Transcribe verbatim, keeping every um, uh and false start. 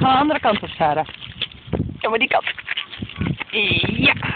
gaan de andere kant op, Sarah. Kom maar die kant. Ja.